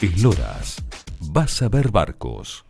Esloras. Vas a ver barcos.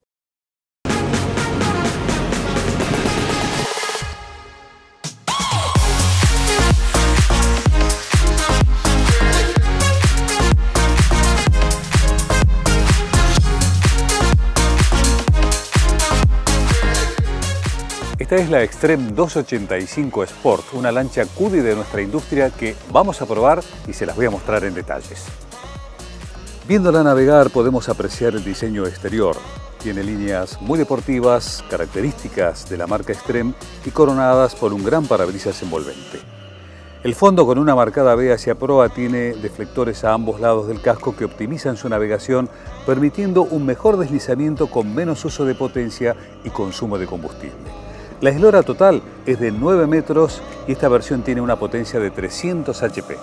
Esta es la Extreme 285 Sport, una lancha Cudi de nuestra industria que vamos a probar y se las voy a mostrar en detalles. Viéndola navegar podemos apreciar el diseño exterior. Tiene líneas muy deportivas, características de la marca Extreme y coronadas por un gran parabrisas envolvente. El fondo con una marcada B hacia proa tiene deflectores a ambos lados del casco que optimizan su navegación, permitiendo un mejor deslizamiento con menos uso de potencia y consumo de combustible. La eslora total es de 9 metros y esta versión tiene una potencia de 300 HP.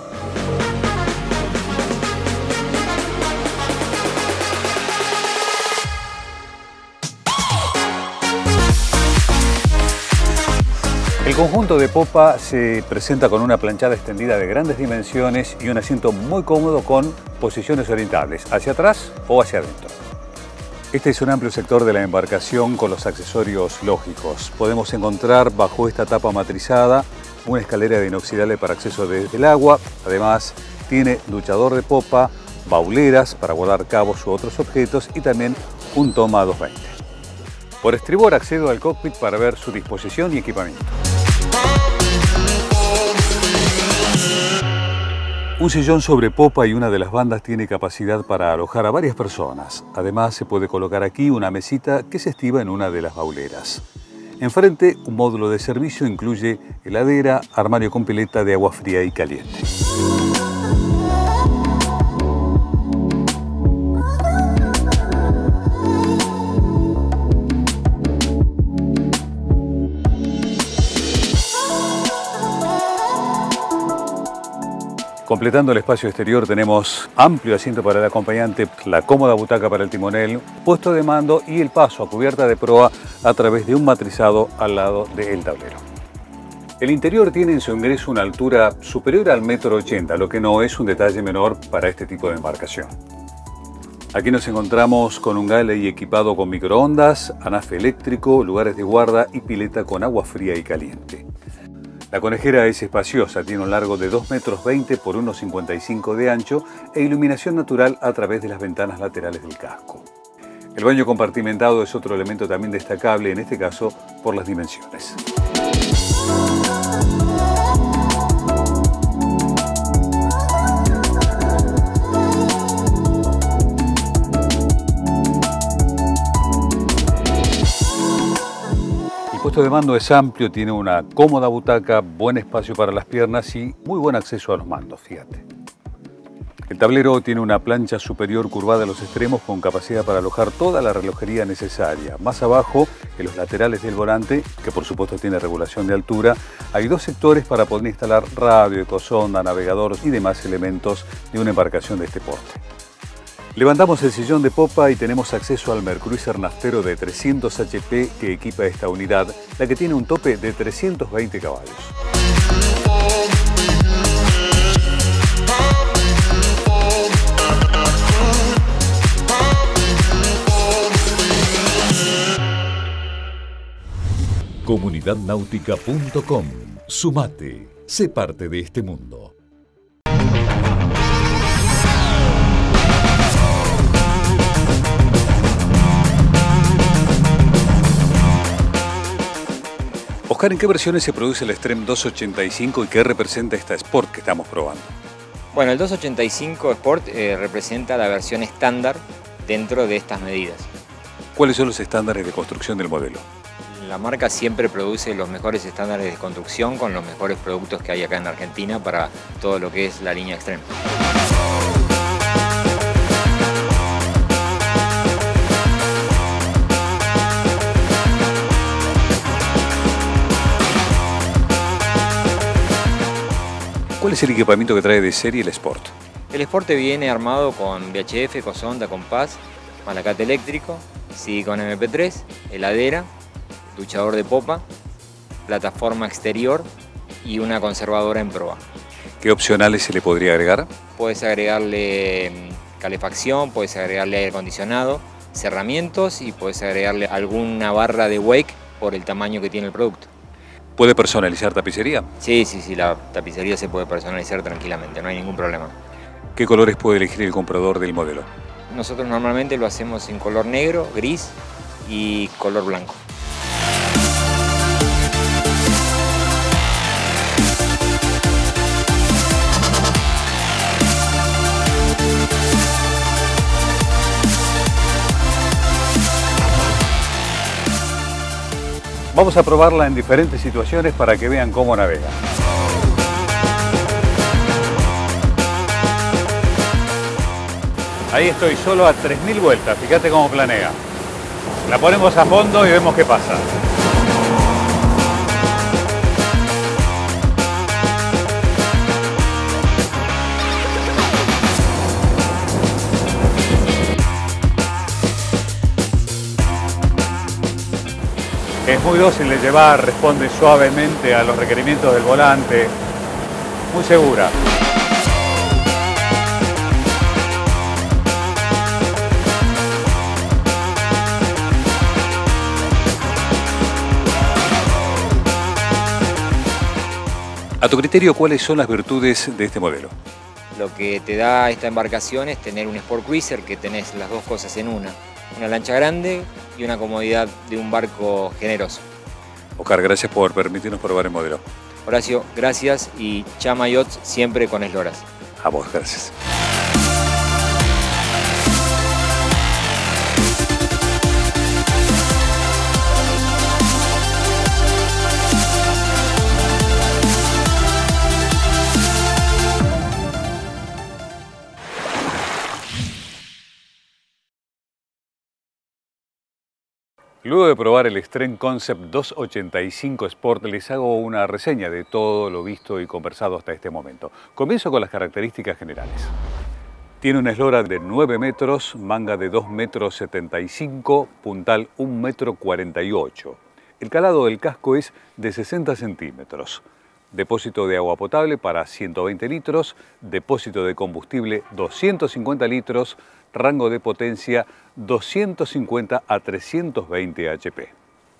El conjunto de popa se presenta con una planchada extendida de grandes dimensiones y un asiento muy cómodo con posiciones orientables, hacia atrás o hacia adentro. Este es un amplio sector de la embarcación con los accesorios lógicos. Podemos encontrar bajo esta tapa matrizada una escalera de inoxidable para acceso desde el agua. Además, tiene duchador de popa, bauleras para guardar cabos u otros objetos y también un toma 220. Por estribor accedo al cockpit para ver su disposición y equipamiento. Un sillón sobre popa y una de las bandas tiene capacidad para alojar a varias personas. Además, se puede colocar aquí una mesita que se estiba en una de las bauleras. Enfrente, un módulo de servicio incluye heladera, armario con pileta de agua fría y caliente. Completando el espacio exterior tenemos amplio asiento para el acompañante, la cómoda butaca para el timonel, puesto de mando y el paso a cubierta de proa a través de un matrizado al lado del tablero. El interior tiene en su ingreso una altura superior al 1,80 m, lo que no es un detalle menor para este tipo de embarcación. Aquí nos encontramos con un galley equipado con microondas, anafe eléctrico, lugares de guarda y pileta con agua fría y caliente. La conejera es espaciosa, tiene un largo de 2,20 m por 1,55 m de ancho e iluminación natural a través de las ventanas laterales del casco. El baño compartimentado es otro elemento también destacable, en este caso por las dimensiones. El puesto de mando es amplio, tiene una cómoda butaca, buen espacio para las piernas y muy buen acceso a los mandos, fíjate. El tablero tiene una plancha superior curvada a los extremos con capacidad para alojar toda la relojería necesaria. Más abajo, en los laterales del volante, que por supuesto tiene regulación de altura, hay dos sectores para poder instalar radio, ecosonda, navegador y demás elementos de una embarcación de este porte. Levantamos el sillón de popa y tenemos acceso al Mercruiser naftero de 300 HP que equipa esta unidad, la que tiene un tope de 320 caballos. Comunidadnáutica.com. Sumate, sé parte de este mundo. Oscar, ¿en qué versiones se produce el Extreme 285 y qué representa esta Sport que estamos probando? Bueno, el 285 Sport representa la versión estándar dentro de estas medidas. ¿Cuáles son los estándares de construcción del modelo? La marca siempre produce los mejores estándares de construcción con los mejores productos que hay acá en Argentina para todo lo que es la línea Extreme. ¿Cuál es el equipamiento que trae de serie el Sport? El Sport viene armado con VHF, ecosonda, compás, malacate eléctrico, CD con MP3, heladera, duchador de popa, plataforma exterior y una conservadora en proa. ¿Qué opcionales se le podría agregar? Puedes agregarle calefacción, puedes agregarle aire acondicionado, cerramientos y puedes agregarle alguna barra de wake por el tamaño que tiene el producto. ¿Puede personalizar tapicería? Sí, la tapicería se puede personalizar tranquilamente, no hay ningún problema. ¿Qué colores puede elegir el comprador del modelo? Nosotros normalmente lo hacemos en color negro, gris y color blanco. Vamos a probarla en diferentes situaciones para que vean cómo navega. Ahí estoy solo a 3000 vueltas, fíjate cómo planea. La ponemos a fondo y vemos qué pasa. Es muy dócil de llevar, responde suavemente a los requerimientos del volante, muy segura. A tu criterio, ¿cuáles son las virtudes de este modelo? Lo que te da esta embarcación es tener un Sport Cruiser, que tenés las dos cosas en una lancha grande y una comodidad de un barco generoso. Oscar, gracias por permitirnos probar el modelo. Horacio, gracias, y Chama Yachts siempre con esloras. A vos, gracias. Luego de probar el Extreme Concept 285 Sport, les hago una reseña de todo lo visto y conversado hasta este momento. Comienzo con las características generales. Tiene una eslora de 9 metros, manga de 2,75 m, puntal 1,48 m. El calado del casco es de 60 centímetros. Depósito de agua potable para 120 litros, depósito de combustible 250 litros, rango de potencia 250 a 320 HP.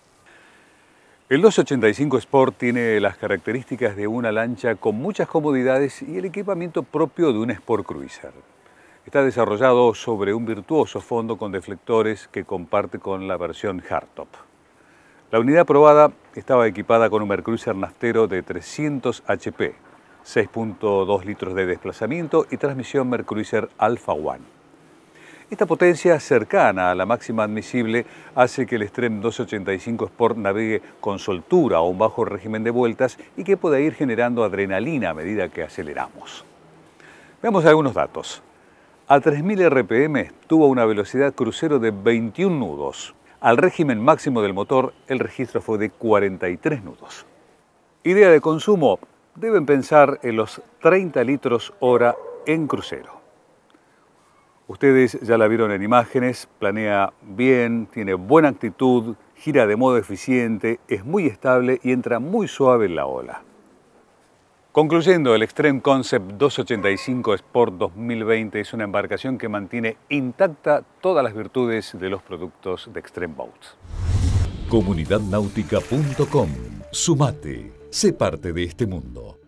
El 285 Sport tiene las características de una lancha con muchas comodidades y el equipamiento propio de un Sport Cruiser. Está desarrollado sobre un virtuoso fondo con deflectores que comparte con la versión hardtop. La unidad probada estaba equipada con un Mercruiser naftero de 300 HP, 6.2 litros de desplazamiento y transmisión Mercruiser Alpha One. Esta potencia cercana a la máxima admisible hace que el Extreme 285 Sport navegue con soltura a un bajo régimen de vueltas y que pueda ir generando adrenalina a medida que aceleramos. Veamos algunos datos. A 3000 RPM tuvo una velocidad crucero de 21 nudos. Al régimen máximo del motor, el registro fue de 43 nudos. Idea de consumo: deben pensar en los 30 litros hora en crucero. Ustedes ya la vieron en imágenes, planea bien, tiene buena actitud, gira de modo eficiente, es muy estable y entra muy suave en la ola. Concluyendo, el Extreme Concept 285 Sport 2020 es una embarcación que mantiene intacta todas las virtudes de los productos de Extreme Boats. Comunidadnautica.com. Sumate. Sé parte de este mundo.